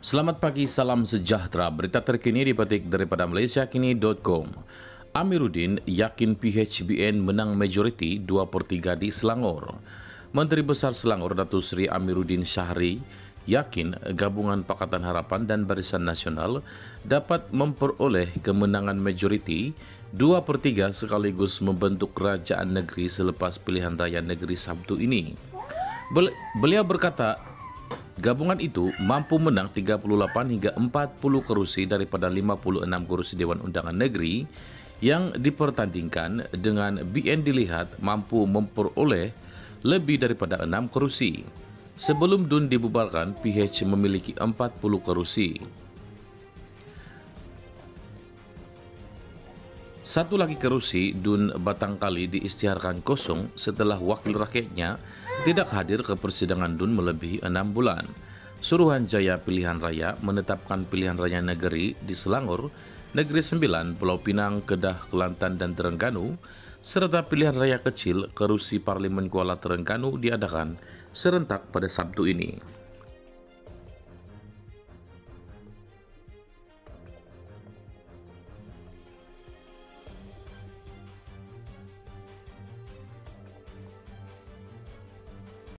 Selamat pagi, salam sejahtera. Berita terkini dipetik daripada malaysiakini.com. Amiruddin yakin PHBN menang majoriti 2/3 di Selangor. Menteri Besar Selangor Datuk Seri Amiruddin Syahri yakin gabungan Pakatan Harapan dan Barisan Nasional dapat memperoleh kemenangan majoriti 2/3 sekaligus membentuk kerajaan negeri selepas pilihan raya negeri Sabtu ini. Beliau berkata, gabungan itu mampu menang 38 hingga 40 kerusi daripada 56 kerusi Dewan Undangan Negeri yang dipertandingkan, dengan BN dilihat mampu memperoleh lebih daripada 6 kerusi. Sebelum DUN dibubarkan, PH memiliki 40 kerusi. Satu lagi kerusi DUN Batangkali diisytiharkan kosong setelah wakil rakyatnya tidak hadir ke persidangan DUN melebihi 6 bulan. Suruhanjaya Pilihan Raya menetapkan pilihan raya negeri di Selangor, Negeri Sembilan, Pulau Pinang, Kedah, Kelantan dan Terengganu, serta pilihan raya kecil kerusi Parlimen Kuala Terengganu diadakan serentak pada Sabtu ini.